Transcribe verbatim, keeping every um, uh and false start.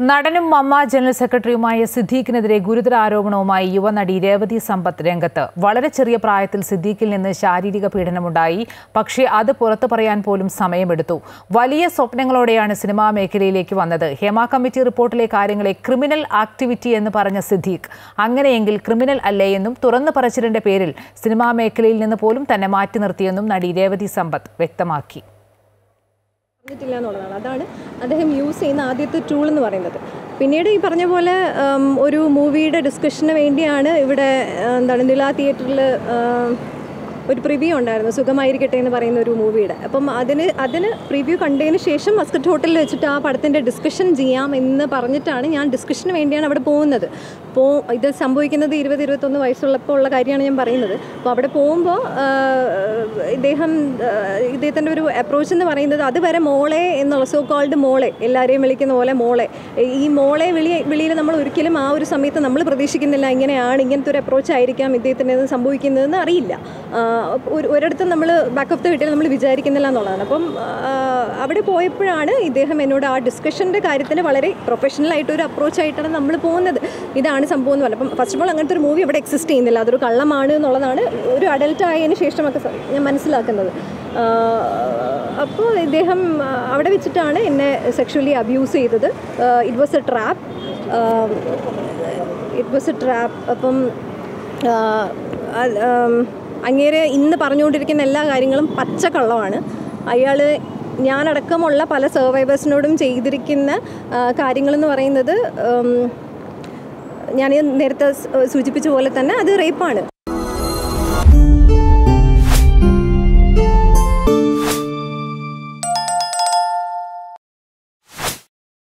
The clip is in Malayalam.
നടനും മമ്മ ജനറൽ സെക്രട്ടറിയുമായ സിദ്ദീഖിനെതിരെ ഗുരുതര ആരോപണവുമായി യുവനടി രേവതി സമ്പത്ത് രംഗത്ത്. വളരെ ചെറിയ പ്രായത്തിൽ സിദ്ദീഖിൽ നിന്ന് ശാരീരിക പീഡനമുണ്ടായി. പക്ഷേ അത് പുറത്തു പറയാൻ പോലും സമയമെടുത്തു. വലിയ സ്വപ്നങ്ങളോടെയാണ് സിനിമാ മേഖലയിലേക്ക് വന്നത്. ഹേമ കമ്മിറ്റി റിപ്പോർട്ടിലെ കാര്യങ്ങളെ ക്രിമിനൽ ആക്ടിവിറ്റി എന്ന് പറഞ്ഞ സിദ്ദീഖ് അങ്ങനെയെങ്കിൽ ക്രിമിനൽ അല്ലേ എന്നും തുറന്നു പറച്ചിലിന്റെ പേരിൽ സിനിമാ മേഖലയിൽ നിന്ന് പോലും തന്നെ മാറ്റി നിർത്തിയെന്നും നടി രേവതി സമ്പത്ത് വ്യക്തമാക്കി. അതാണ് അദ്ദേഹം യൂസ് ചെയ്യുന്ന ആദ്യത്തെ ടൂൾ എന്ന് പറയുന്നത്. പിന്നീട് ഈ പറഞ്ഞ പോലെ ഒരു മൂവിയുടെ ഡിസ്കഷന് വേണ്ടിയാണ് ഇവിടെ എന്താണ് നില തിയേറ്ററിൽ ഒരു പ്രിവ്യൂ ഉണ്ടായിരുന്നു, സുഖമായിരിക്കട്ടെ എന്ന് പറയുന്ന ഒരു മൂവിയുടെ. അപ്പം അതിന് അതിന് പ്രിവ്യൂ കണ്ടതിന് ശേഷം മസ്കറ്റ് ഹോട്ടലിൽ വെച്ചിട്ട് ആ പടത്തിൻ്റെ ഡിസ്കഷൻ ചെയ്യാം എന്ന് പറഞ്ഞിട്ടാണ് ഞാൻ ഡിസ്കഷന് വേണ്ടിയാണ് അവിടെ പോകുന്നത്. അപ്പോൾ ഇത് സംഭവിക്കുന്നത് ഇരുപത് ഇരുപത്തൊന്ന് വയസ്സുള്ളപ്പോൾ ഉള്ള കാര്യമാണ് ഞാൻ പറയുന്നത്. അപ്പോൾ അവിടെ പോകുമ്പോൾ ഇദ്ദേഹം ഇദ്ദേഹത്തിൻ്റെ ഒരു അപ്രോച്ച് എന്ന് പറയുന്നത് അതുവരെ മോളെ എന്നുള്ള സോ കോൾഡ് മോളെ, എല്ലാവരെയും വിളിക്കുന്ന പോലെ മോളെ, ഈ മോളെ വിളി വിളിയിൽ നമ്മൾ ഒരിക്കലും ആ ഒരു സമയത്ത് നമ്മൾ പ്രതീക്ഷിക്കുന്നില്ല ഇങ്ങനെയാണ്, ഇങ്ങനത്തെ ഒരു അപ്രോച്ച് ആയിരിക്കാം ഇദ്ദേഹത്തിന് സംഭവിക്കുന്നതെന്ന് അറിയില്ല. ഒരു ഒരിടത്തും നമ്മൾ ബാക്ക് ഓഫ് ദ വീട്ടിൽ നമ്മൾ വിചാരിക്കുന്നില്ല എന്നുള്ളതാണ്. അപ്പം അവിടെ പോയപ്പോഴാണ് ഇദ്ദേഹം എന്നോട് ആ ഡിസ്കഷൻ്റെ കാര്യത്തിന് വളരെ പ്രൊഫഷണലായിട്ടൊരു അപ്രോച്ചായിട്ടാണ് നമ്മൾ പോകുന്നത്. ഇതാണ് സംഭവം എന്ന് പറഞ്ഞത്. അപ്പം ഫസ്റ്റ് ഓഫ് ഓൾ അങ്ങനത്തെ ഒരു മൂവി അവിടെ എക്സിസ്റ്റ് ചെയ്യുന്നില്ല, അതൊരു കള്ളമാണ് എന്നുള്ളതാണ് ഒരു അഡൽട്ട് ആയതിന് ശേഷമൊക്കെ ഞാൻ മനസ്സിലാക്കുന്നത്. അപ്പോൾ ഇദ്ദേഹം അവിടെ വെച്ചിട്ടാണ് എന്നെ സെക്ഷുവലി അബ്യൂസ് ചെയ്തത്. It was a trap it was a trap അപ്പം അങ്ങേരെ ഇന്ന് പറഞ്ഞുകൊണ്ടിരിക്കുന്ന എല്ലാ കാര്യങ്ങളും പച്ചക്കള്ളമാണ്. അയാൾ ഞാനടക്കമുള്ള പല സർവൈവേഴ്സിനോടും ചെയ്തിരിക്കുന്ന കാര്യങ്ങളെന്ന് പറയുന്നത് ഞാൻ നേരത്തെ സൂചിപ്പിച്ച പോലെ തന്നെ അത് റേപ്പാണ്.